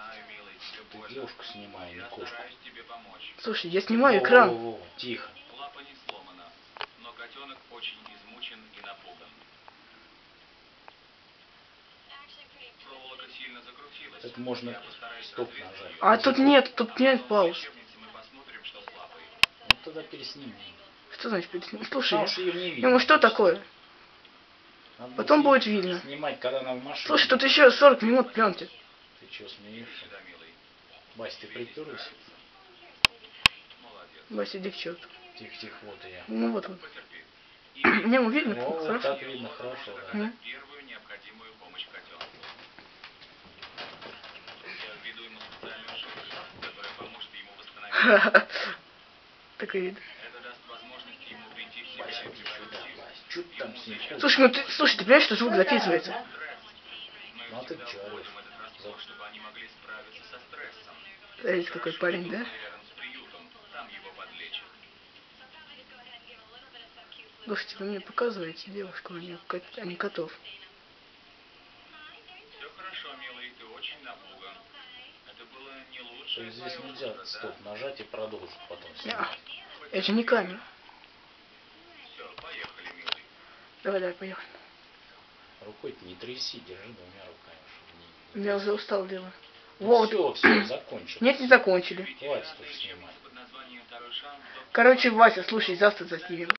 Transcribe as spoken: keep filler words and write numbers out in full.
Ты девушку снимай, не кошку. Слушай, я снимаю экран. Во-во-во, тихо. Лапа не сломана, но котенок очень измучен и напуган. Проволока сильно закрутилась. Это можно стоп нажать. А тут нет, тут нет пауз. Мы посмотрим, что с лапой. Ну тогда пересними. Что значит пересним? Слушай, Потому что ее не видно. ну что такое? Надо Потом будет будет видно. снимать, когда она в машине. Слушай, тут еще сорок минут пленки. Ты че, смеешься? Да, милый. Бась, ты приперлась? Молодец. Вася, иди к черту. Тихо-тихо, вот и я. Ну вот вот. Потерпи. Не, ну видно, О, вот хорошо. так видно, хорошо, да. Мгм. Первую необходимую помощь котенку. Я введу ему специальную жидкость, которая поможет ему восстановиться. Так и видно. Это даст возможность ему прийти в себя Бась, и иди сюда, превратить. Бась. Чё ты там с ним ходишь? Слушай, ну ты, слушай, ты понимаешь, что звук записывается? Мы Ну а ты всегда чё вводим орешь? этот раствор, чтобы они могли справиться со стрессом. Смотрите, какой парень, да? Рядом с приютом, там его подлечат. Слушайте, вы мне показываете девушку, а не, кот, а не котов. Все хорошо, милый, ты очень напуган. Это было не То лучшее есть здесь твое нельзя утро, стоп да? нажать и продолжить потом Не, снимать. это же не камера. Все, поехали, милый. Давай, давай, поехали. Рукой-то не тряси, держи двумя руками, чтобы не... Я уже устал делать. Ну, Вот. все, все, закончил. Нет, не закончили. Хватит уже снимать. Под названием «Второй шанс» доктор Короче, Вася, слушай, завтра заснимем.